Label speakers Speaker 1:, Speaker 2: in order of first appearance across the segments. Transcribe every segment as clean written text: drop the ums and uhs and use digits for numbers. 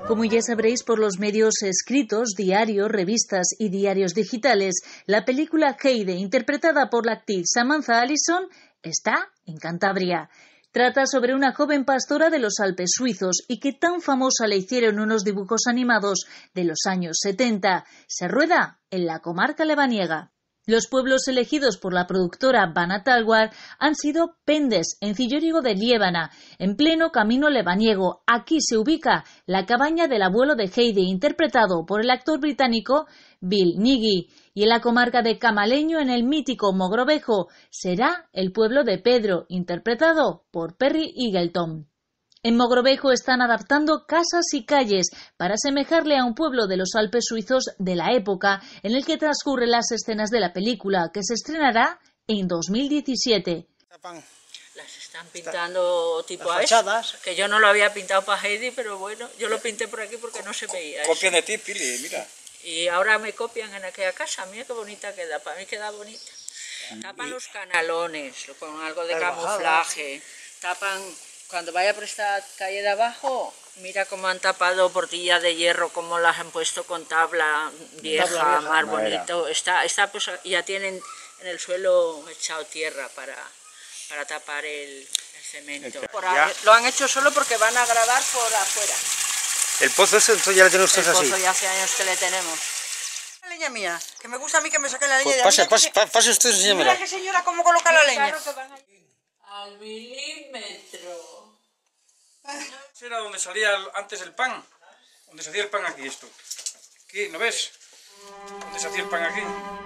Speaker 1: Como ya sabréis por los medios escritos, diarios, revistas y diarios digitales, la película Heidi, interpretada por la actriz Samantha Allison, está en Cantabria. Trata sobre una joven pastora de los Alpes suizos y que tan famosa le hicieron unos dibujos animados de los años 70. Se rueda en la comarca lebaniega. Los pueblos elegidos por la productora Banatalguar han sido Pendes, en Cillórigo de Liébana, en pleno camino lebaniego. Aquí se ubica la cabaña del abuelo de Heidi, interpretado por el actor británico Bill Nighy. Y en la comarca de Camaleño, en el mítico Mogrovejo, será el pueblo de Pedro, interpretado por Perry Eagleton. En Mogrovejo están adaptando casas y calles para asemejarle a un pueblo de los Alpes suizos de la época en el que transcurren las escenas de la película, que se estrenará en 2017.
Speaker 2: Las están pintando tipo a fachadas, que yo no lo había pintado para Heidi, pero bueno, yo lo pinté por aquí porque no se veía.
Speaker 3: Copian de ti, Pili, mira.
Speaker 2: Y ahora me copian en aquella casa, mira qué bonita queda, para mí queda bonita. Tapan los canalones con algo de camuflaje, tapan... Cuando vaya por esta calle de abajo, mira cómo han tapado portillas de hierro, cómo las han puesto con tabla vieja, más bonito. Está pues, ya tienen en el suelo echado tierra para tapar el cemento. Lo han hecho solo porque van a grabar por afuera.
Speaker 3: ¿El pozo ese entonces ya le tienen ustedes así?
Speaker 2: El pozo ya hace años que le tenemos.
Speaker 4: La leña mía, que me gusta a mí que me saquen la leña.
Speaker 3: Pues pase usted, señora.
Speaker 4: Mira qué señora cómo coloca la leña.
Speaker 2: Al milímetro.
Speaker 3: Era donde salía antes el pan, donde se hacía el pan aquí, esto. Aquí, ¿no ves? Donde se hacía el pan aquí.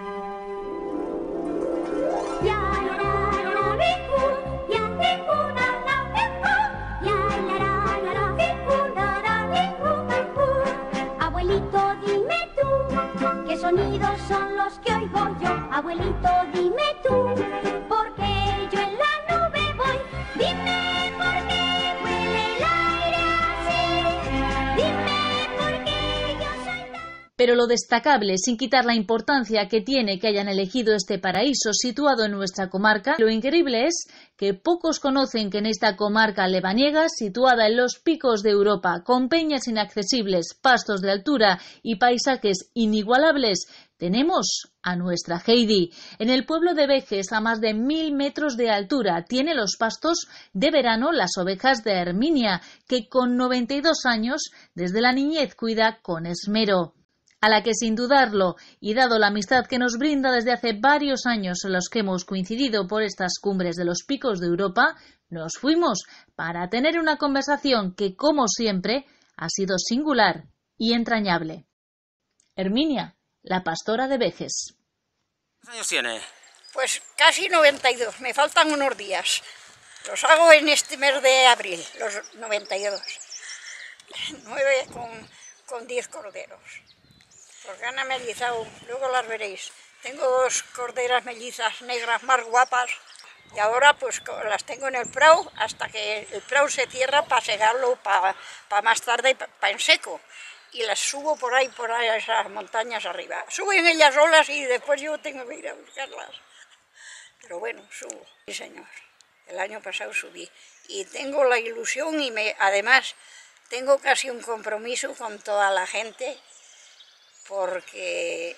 Speaker 5: Abuelito, dime tú, ¿qué sonidos son los que oigo yo? Abuelito, dime tú, ¿por qué yo en la nube voy? Dime por qué huele el aire así. Dime por qué yo soy tan...
Speaker 1: Pero lo destacable, sin quitar la importancia que tiene que hayan elegido este paraíso situado en nuestra comarca, lo increíble es que pocos conocen que en esta comarca lebaniega, situada en los picos de Europa, con peñas inaccesibles, pastos de altura y paisajes inigualables, tenemos a nuestra Heidi. En el pueblo de Vejes, a más de 1000 metros de altura, tiene los pastos de verano las ovejas de Herminia, que con 92 años, desde la niñez cuida con esmero. A la que, sin dudarlo, y dado la amistad que nos brinda desde hace varios años en los que hemos coincidido por estas cumbres de los picos de Europa, nos fuimos para tener una conversación que, como siempre, ha sido singular y entrañable. Herminia, la pastora de Vejes.
Speaker 3: ¿Cuántos años tiene?
Speaker 4: Pues casi 92, me faltan unos días. Los hago en este mes de abril, los 92. 9 con 10 corderos. Porque han mellizado, luego las veréis. Tengo 2 corderas mellizas negras más guapas y ahora pues las tengo en el prau hasta que el prau se cierra para segarlo para más tarde, para en seco. Y las subo por ahí a esas montañas arriba. Suben ellas solas y después yo tengo que ir a buscarlas. Pero bueno, subo. Sí, señor. El año pasado subí. Y tengo la ilusión y además tengo casi un compromiso con toda la gente porque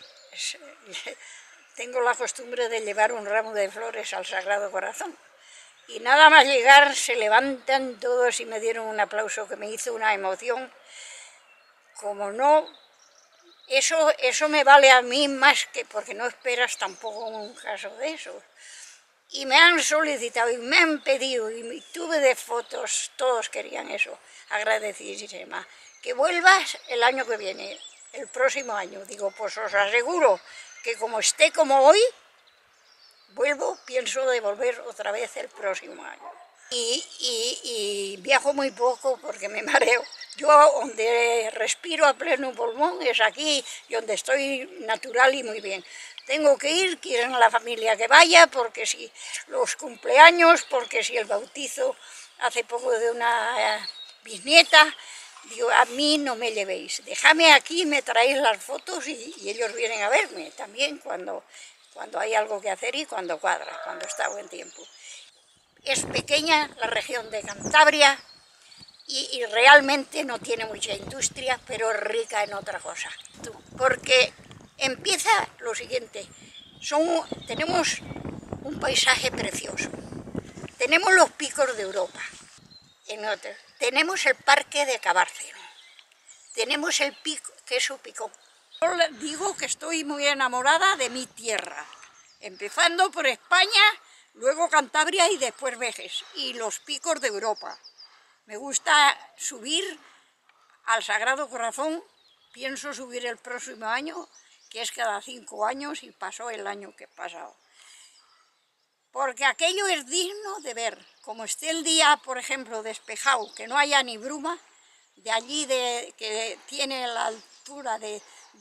Speaker 4: tengo la costumbre de llevar un ramo de flores al Sagrado Corazón. Y nada más llegar se levantan todos y me dieron un aplauso que me hizo una emoción. Como no, eso me vale a mí más que porque no esperas tampoco un caso de eso. Y me han solicitado y me han pedido y tuve de fotos, todos querían eso, agradecidísima. Que vuelvas el año que viene, el próximo año. Digo, pues os aseguro que como esté como hoy, vuelvo, pienso de volver otra vez el próximo año. Y viajo muy poco porque me mareo. Yo donde respiro a pleno pulmón es aquí y donde estoy natural y muy bien. Tengo que ir, quieren a la familia que vaya, porque si los cumpleaños, porque si el bautizo hace poco de una bisnieta, digo, a mí no me llevéis, dejadme aquí, me traéis las fotos y ellos vienen a verme también cuando hay algo que hacer y cuando cuadra, cuando está buen tiempo. Es pequeña la región de Cantabria, y realmente no tiene mucha industria, pero es rica en otra cosa. Porque empieza lo siguiente, tenemos un paisaje precioso, tenemos los picos de Europa, tenemos el parque de Cabárceno, tenemos el queso picón. Yo digo que estoy muy enamorada de mi tierra, empezando por España, luego Cantabria y después Vejes, y los picos de Europa. Me gusta subir al Sagrado Corazón, pienso subir el próximo año, que es cada 5 años y pasó el año que he pasado. Porque aquello es digno de ver, como esté el día, por ejemplo, despejado, que no haya ni bruma, de allí que tiene la altura de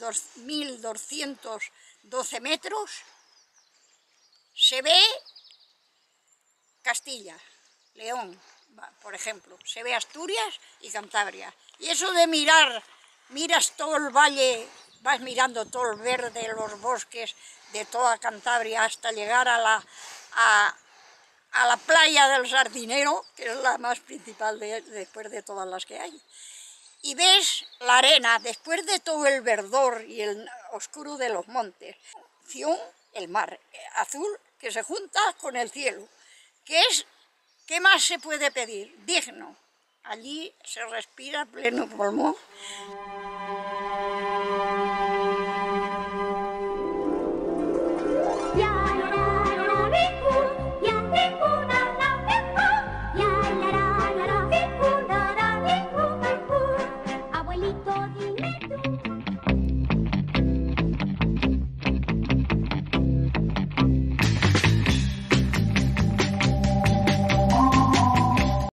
Speaker 4: 2.212 metros, se ve Castilla, León, por ejemplo, se ve Asturias y Cantabria. Y eso de miras todo el valle, vas mirando todo el verde, los bosques de toda Cantabria hasta llegar a la playa del Sardinero, que es la más principal después de todas las que hay. Y ves la arena, después de todo el verdor y el oscuro de los montes, el mar azul que se junta con el cielo, ¿qué más se puede pedir? Digno. Allí se respira a pleno pulmón.